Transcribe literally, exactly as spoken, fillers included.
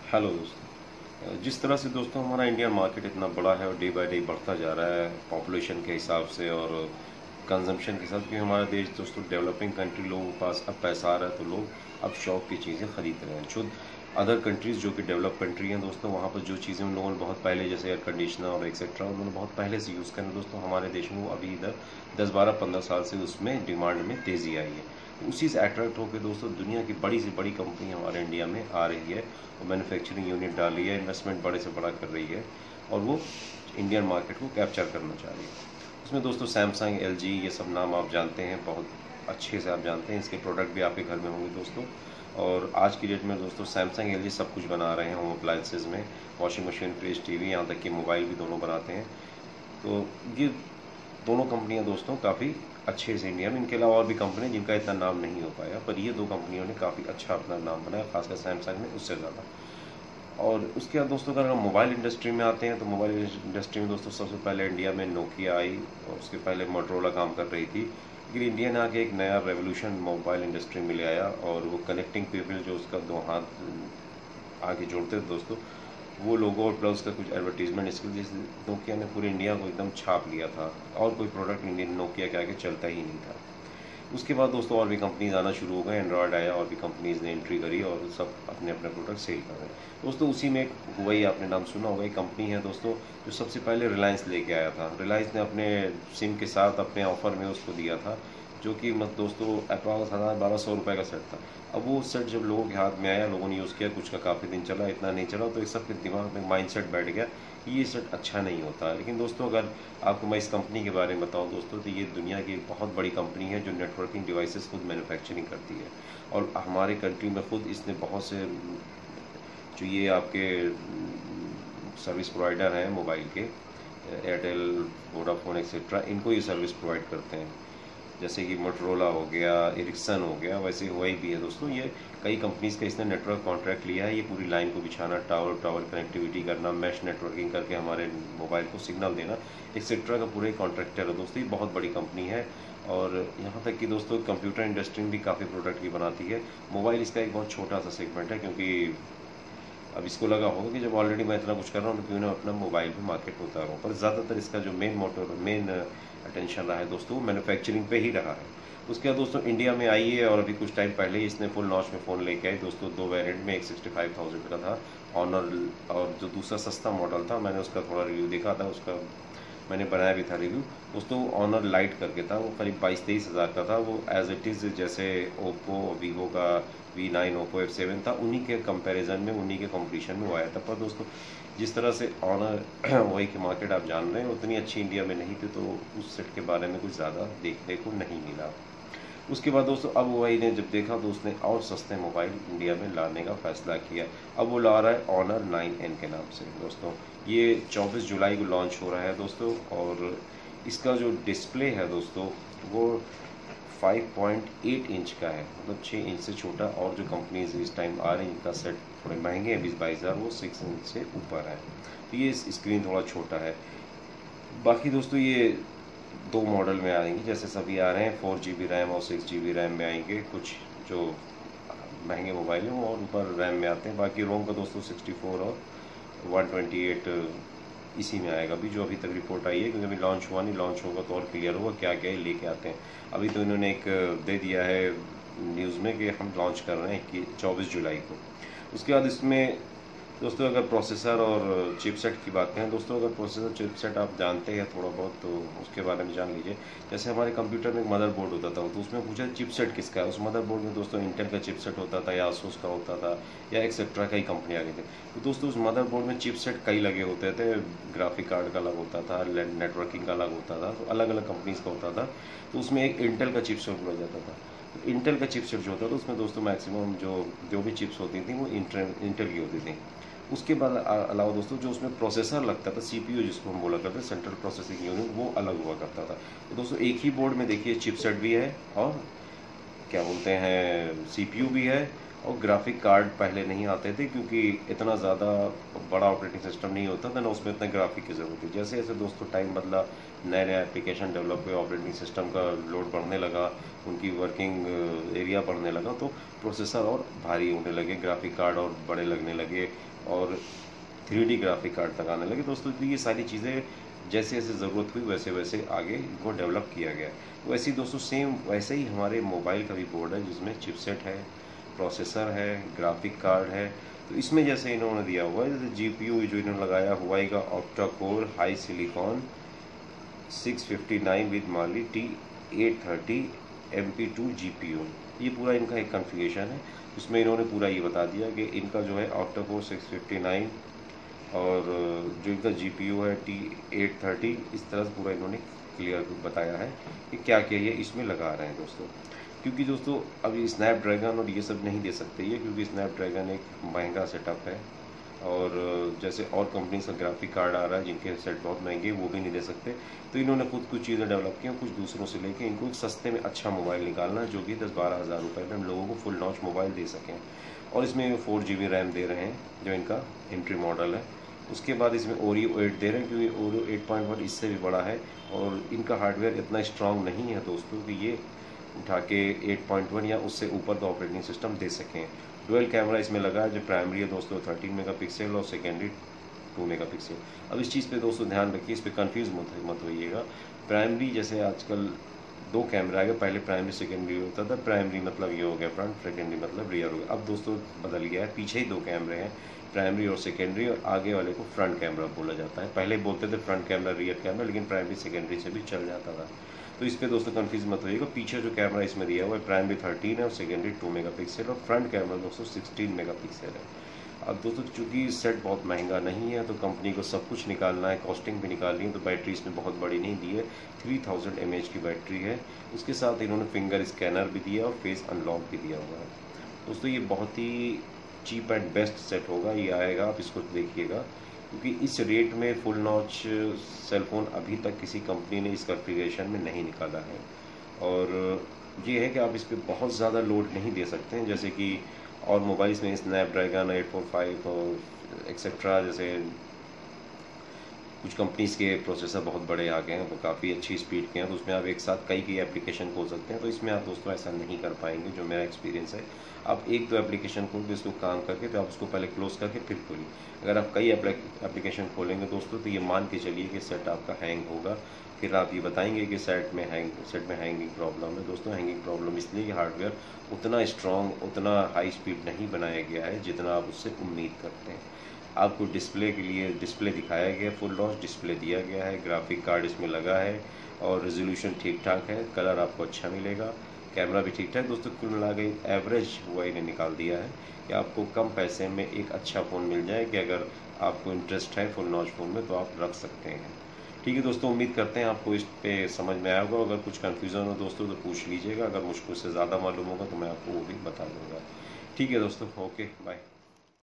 Hello दोस्तों। जिस तरह से दोस्तों हमारा इंडियन मार्केट इतना बड़ा है और डे बाय डे बढ़ता जा रहा है पॉपुलेशन के हिसाब से और कंजम्पशन के हिसाब से, क्योंकि हमारा देश दोस्तों डेवलपिंग कंट्री, लोगों के पास अब पैसा आ रहा है तो लोग अब शौक की चीज़ें खरीद रहे हैं। जो अदर कंट्रीज़ जो कि डेवलप कंट्री हैं दोस्तों, वहाँ पर जो चीज़ें उन लोगों ने बहुत पहले, जैसे एयर कंडीशनर और एक्सेट्रा, उन्होंने बहुत पहले से यूज़ करना दोस्तों, हमारे देश में वो अभी इधर दस बारह पंद्रह साल से उसमें डिमांड में तेज़ी आई है। उसी से अट्रैक्ट होकर दोस्तों दुनिया की बड़ी से बड़ी कंपनी हमारे इंडिया में आ रही है और मैन्युफैक्चरिंग यूनिट डाल रही है, इन्वेस्टमेंट बड़े से बड़ा कर रही है और वो इंडियन मार्केट को कैप्चर करना चाह रही है। उसमें दोस्तों सैमसंग, एलजी, ये सब नाम आप जानते हैं, बहुत अच्छे से आप जानते हैं। इसके प्रोडक्ट भी आपके घर में होंगे दोस्तों। और आज की डेट में दोस्तों सैमसंग, एलजी सब कुछ बना रहे हैं होम अप्लायंसेज में, वॉशिंग मशीन, फ्रिज, टीवी, यहाँ तक कि मोबाइल भी दोनों बनाते हैं। तो ये दोनों कंपनियां दोस्तों काफ़ी अच्छे से इंडिया में, इनके अलावा और भी कंपनी जिनका इतना नाम नहीं हो पाया, पर ये दो कंपनियों ने काफ़ी अच्छा अपना नाम बनाया, खासकर सैमसंग ने उससे ज़्यादा। और उसके बाद दोस्तों अगर हम मोबाइल इंडस्ट्री में आते हैं तो मोबाइल इंडस्ट्री में दोस्तों सबसे पहले इंडिया में नोकिया आई और उसके पहले मोटरोला काम कर रही थी। लेकिन इंडिया ने आके एक नया रेवोल्यूशन मोबाइल इंडस्ट्री में ले आया और वो कनेक्टिंग पीपल, जो उसका दो हाथ आगे जोड़ते थे दोस्तों, वो लोगो और प्लस का कुछ एडवर्टीजमेंट इसके लिए नोकिया ने पूरे इंडिया को एकदम छाप लिया था और कोई प्रोडक्ट इंडियन नोकिया के आगे चलता ही नहीं था। उसके बाद दोस्तों और भी कंपनीज आना शुरू हो गए, एंड्रॉयड आया और भी कंपनीज ने एंट्री करी और सब अपने अपने प्रोडक्ट सेल कर रहे हैं दोस्तों। उसी में एक हुआई, आपने नाम सुना होगा, एक कंपनी है दोस्तों जो सबसे पहले रिलायंस लेके आया था। रिलायंस ने अपने सिम के साथ अपने ऑफर में उसको दिया था, जो कि मत दोस्तों अप्रॉक्स हज़ार बारह सौ रुपये का सेट था। अब वो सेट जब लोगों के हाथ में आया, लोगों ने यूज़ किया, कुछ का काफ़ी दिन चला, इतना नहीं चला, तो इस सबके दिमाग में माइंड सेट बैठ गया कि ये सेट अच्छा नहीं होता। लेकिन दोस्तों अगर आपको मैं इस कंपनी के बारे में बताऊं दोस्तों, तो ये दुनिया की एक बहुत बड़ी कंपनी है जो नेटवर्किंग डिवाइसेस खुद मैन्युफैक्चरिंग करती है और हमारे कंट्री में खुद इसने बहुत से, जो ये आपके सर्विस प्रोवाइडर हैं मोबाइल के, एयरटेल, वोडाफोन एक्सेट्रा, इनको ये सर्विस प्रोवाइड करते हैं। जैसे कि मोटरोला हो गया, एरिक्सन हो गया, वैसे हुआई भी है दोस्तों। ये कई कंपनीज़ का इसने नेटवर्क कॉन्ट्रैक्ट लिया है, ये पूरी लाइन को बिछाना, टावर टावर कनेक्टिविटी करना, मैश नेटवर्किंग करके हमारे मोबाइल को सिग्नल देना, एक्सेट्रा का पूरे कॉन्ट्रैक्टर है दोस्तों। ये बहुत बड़ी कंपनी है और यहाँ तक कि दोस्तों कंप्यूटर इंडस्ट्री में भी काफ़ी प्रोडक्ट की बनाती है। मोबाइल इसका एक बहुत छोटा सा सेगमेंट है, क्योंकि अब इसको लगा होगा कि जब ऑलरेडी मैं इतना कुछ कर रहा हूँ तो क्यों ना अपना मोबाइल पे मार्केट होता रहा हूँ, पर ज़्यादातर इसका जो मेन मोटिव, मेन अटेंशन रहा है दोस्तों, मैन्युफैक्चरिंग पे ही रहा है। उसके बाद दोस्तों इंडिया में आई है और अभी कुछ टाइम पहले ही इसने फुल लॉन्च में फ़ोन लेके आई दोस्तों, दो वेरिएंट में। एक सिक्सटी फाइव थाउजेंड का था ऑनर, और जो दूसरा सस्ता मॉडल था, मैंने उसका थोड़ा रिव्यू देखा था, उसका मैंने बनाया भी था रिव्यू दोस्तों। ऑनर लाइट करके था, वो करीब बाईस तेईस हज़ार का था। वो एज इट इज़ जैसे ओप्पो, वीवो का V nine, Oppo F seven था, उन्हीं के कंपैरिजन में, उन्हीं के कंपटीशन में वो आया था। पर दोस्तों जिस तरह से ऑनर वही की मार्केट आप जान रहे हैं, उतनी अच्छी इंडिया में नहीं थी, तो उस सेट के बारे में कुछ ज़्यादा देखने को नहीं मिला। उसके बाद दोस्तों अब वही ने जब देखा तो उसने और सस्ते मोबाइल इंडिया में लाने का फैसला किया। अब वो ला रहा है ऑनर नाइन एन के नाम से दोस्तों। ये चौबीस जुलाई को लॉन्च हो रहा है दोस्तों और इसका जो डिस्प्ले है दोस्तों वो फाइव पॉइंट एट इंच का है, मतलब छः इंच से छोटा। और जो कंपनीज इस टाइम आ रही हैं इनका सेट थोड़े महंगे हैं, बीस बाईस हज़ार, वो सिक्स इंच से ऊपर है, तो ये स्क्रीन थोड़ा छोटा है। बाकी दोस्तों ये दो मॉडल में आएंगे, जैसे सभी आ रहे हैं, फोर जी बी रैम और सिक्स जी बी रैम में आएंगे। कुछ जो महंगे मोबाइल हैं और ऊपर रैम में आते हैं। बाकी रोम का दोस्तों सिक्सटी फोर और वन ट्वेंटी एट इसी में आएगा अभी, जो अभी तक रिपोर्ट आई है, क्योंकि अभी लॉन्च हुआ नहीं, लॉन्च होगा तो और क्लियर होगा क्या क्या लेके आते हैं। अभी तो इन्होंने एक दे दिया है न्यूज़ में कि हम लॉन्च कर रहे हैं कि चौबीस जुलाई को। उसके बाद इसमें दोस्तों अगर प्रोसेसर और चिपसेट की बात करें दोस्तों, अगर प्रोसेसर चिपसेट आप जानते हैं थोड़ा बहुत तो उसके बारे में जान लीजिए। जैसे हमारे कंप्यूटर में एक मदरबोर्ड होता था, तो उसमें पूछा चिपसेट किसका है, उस मदरबोर्ड में दोस्तों इंटेल का चिपसेट होता था या आसूस का होता था या एक्सेट्रा कई कंपनी आ गई थी। तो दोस्तों उस मदरबोर्ड में चिपसेट कई लगे होते थे, ग्राफिक कार्ड का अलग होता था, नेटवर्किंग का अलग होता था, तो अलग अलग कंपनीज का होता था। तो उसमें एक इंटेल का चिपसेट बोला जाता था। तो इंटेल का चिपसेट जो होता था उसमें दोस्तों मैक्सिमम जो जो भी चिप्स होती थी वो इंटेल की होती थी। उसके बाद अलावा दोस्तों जो उसमें प्रोसेसर लगता था, सीपीयू जिसको हम बोला करते हैं, सेंट्रल प्रोसेसिंग यूनिट, वो अलग हुआ करता था। तो दोस्तों एक ही बोर्ड में देखिए चिपसेट भी है और क्या बोलते हैं सीपीयू भी है, और ग्राफिक कार्ड पहले नहीं आते थे क्योंकि इतना ज़्यादा बड़ा ऑपरेटिंग सिस्टम नहीं होता था ना, उसमें इतना ग्राफिक की ज़रूरत थी। जैसे जैसे दोस्तों टाइम बदला, नए नए एप्लीकेशन डेवलप हुए, ऑपरेटिंग सिस्टम का लोड बढ़ने लगा, उनकी वर्किंग एरिया बढ़ने लगा, तो प्रोसेसर और भारी होने लगे, ग्राफिक कार्ड और बड़े लगने लगे, और थ्री डी ग्राफिक कार्ड तक आने लगे दोस्तों। तो ये सारी चीज़ें जैसे जैसे ज़रूरत हुई वैसे वैसे आगे इनको डेवलप किया गया। तो वैसे ही दोस्तों सेम वैसे ही हमारे मोबाइल का भी बोर्ड है जिसमें चिपसेट है, प्रोसेसर है, ग्राफिक कार्ड है। तो इसमें जैसे इन्होंने दिया हुआ है, जैसे जी पी यू जो इन्होंने लगाया हुआ है octa core HiSilicon six fifty nine with Mali T eight thirty M P two G P U, ये पूरा इनका एक कॉन्फ़िगरेशन है। इसमें इन्होंने पूरा ये बता दिया कि इनका जो है octa core six fifty nine और जो इनका जी पी यू है टी एट थर्टी, इस तरह से पूरा इन्होंने क्लियर बताया है कि क्या क्या ये इसमें लगा रहे हैं दोस्तों। क्योंकि दोस्तों अभी स्नैपड्रैगन और ये सब नहीं दे सकते ये, क्योंकि स्नैपड्रैगन एक महंगा सेटअप है और जैसे और कंपनी का ग्राफिक कार्ड आ रहा है जिनके सेट बहुत महंगे, वो भी नहीं दे सकते। तो इन्होंने खुद कुछ चीज़ें डेवलप की हैं, कुछ दूसरों से लेके इनको सस्ते में अच्छा मोबाइल निकालना है जो कि दस बारह हज़ार रुपये में हम लोगों को फुल नॉच मोबाइल दे सकें। और इसमें फोर जी बी रैम दे रहे हैं जो इनका एंट्री मॉडल है। उसके बाद इसमें ओरियो एट दे रहे हैं क्योंकि ओरियो एट पॉइंट वन इससे भी बड़ा है और इनका हार्डवेयर इतना स्ट्रांग नहीं है दोस्तों कि ये उठा के एट पॉइंट वन या उससे ऊपर का ऑपरेटिंग सिस्टम दे सकें। डुअल कैमरा इसमें लगा है, जो प्राइमरी है दोस्तों थर्टीन मेगापिक्सल और सेकेंडरी टू मेगापिक्सल। अब इस चीज़ पे दोस्तों ध्यान रखिए, इस पर कन्फ्यूज़ मत मत होइएगा। प्राइमरी जैसे आजकल दो कैमरा आ गए, पहले प्राइमरी सेकेंडरी होता था, प्राइमरी मतलब ये हो गया फ्रंट, सेकेंडरी मतलब रियर हो गया। अब दोस्तों बदल गया है, पीछे ही दो कैमरे हैं, प्राइमरी और सेकेंडरी, और आगे वाले को फ्रंट कैमरा बोला जाता है। पहले बोलते थे फ्रंट कैमरा रियर कैमरा, लेकिन प्राइमरी सेकेंडरी से भी चल जाता था। तो इस पे दोस्तों कंफ्यूज मत होइएगा। पीछे जो कैमरा इसमें दिया हुआ है प्राइमरी थर्टीन है और सेकेंडरी टू मेगापिक्सल और फ्रंट कैमरा दोस्तों सिक्सटीन मेगापिक्सल है। अब दोस्तों चूंकि सेट बहुत महंगा नहीं है तो कंपनी को सब कुछ निकालना है, कॉस्टिंग भी निकालनी है, तो बैटरी इसमें बहुत बड़ी नहीं दी है, थ्री थाउजेंड एम एच की बैटरी है। उसके साथ इन्होंने फिंगर स्कैनर भी दिया और फेस अनलॉक भी दिया हुआ है। दोस्तों ये बहुत ही चीप एंड बेस्ट सेट होगा, ये आएगा, आप इसको देखिएगा। क्योंकि इस रेट में फुल नॉच सेलफोन अभी तक किसी कंपनी ने इस कॉन्फ़िगरेशन में नहीं निकाला है। और ये है कि आप इस पर बहुत ज़्यादा लोड नहीं दे सकते हैं, जैसे कि और मोबाइल्स में स्नैपड्रैगन एट फोर फाइव और एक्सेट्रा, जैसे कुछ कंपनीज के प्रोसेसर बहुत बड़े आ गए हैं, वो काफ़ी अच्छी स्पीड के हैं, तो उसमें आप एक साथ कई कई एप्लीकेशन खोल सकते हैं। तो इसमें आप दोस्तों ऐसा नहीं कर पाएंगे, जो मेरा एक्सपीरियंस है। आप एक दो एप्लीकेशन खोल के उसको काम करके तो आप उसको पहले क्लोज करके फिर खोलिए। अगर आप कई एप्लीकेशन खोलेंगे दोस्तों तो ये मान के चलिए कि सेट आपका हैंग होगा, फिर आप ये बताएंगे कि सेट में हैंग सेट में हैंगिंग प्रॉब्लम है। दोस्तों हैंगिंग प्रॉब्लम इसलिए कि हार्डवेयर उतना स्ट्रॉन्ग, उतना हाई स्पीड नहीं बनाया गया है जितना आप उससे उम्मीद करते हैं। आपको डिस्प्ले के लिए डिस्प्ले दिखाया गया, फुल नॉच डिस्प्ले दिया गया है, ग्राफिक कार्ड इसमें लगा है और रेजोल्यूशन ठीक ठाक है, कलर आपको अच्छा मिलेगा, कैमरा भी ठीक ठाक। दोस्तों कुल मिला के एवरेज हुआ इन्हें निकाल दिया है कि आपको कम पैसे में एक अच्छा फ़ोन मिल जाए कि अगर आपको इंटरेस्ट है फुल नॉच फ़ोन में तो आप रख सकते हैं। ठीक है दोस्तों, उम्मीद करते हैं आपको इस पे समझ में आया होगा। अगर कुछ कन्फ्यूज़न हो दोस्तों तो पूछ लीजिएगा, अगर मुझको उससे ज़्यादा मालूम होगा तो मैं आपको वो भी बता दूँगा। ठीक है दोस्तों, ओके बाय।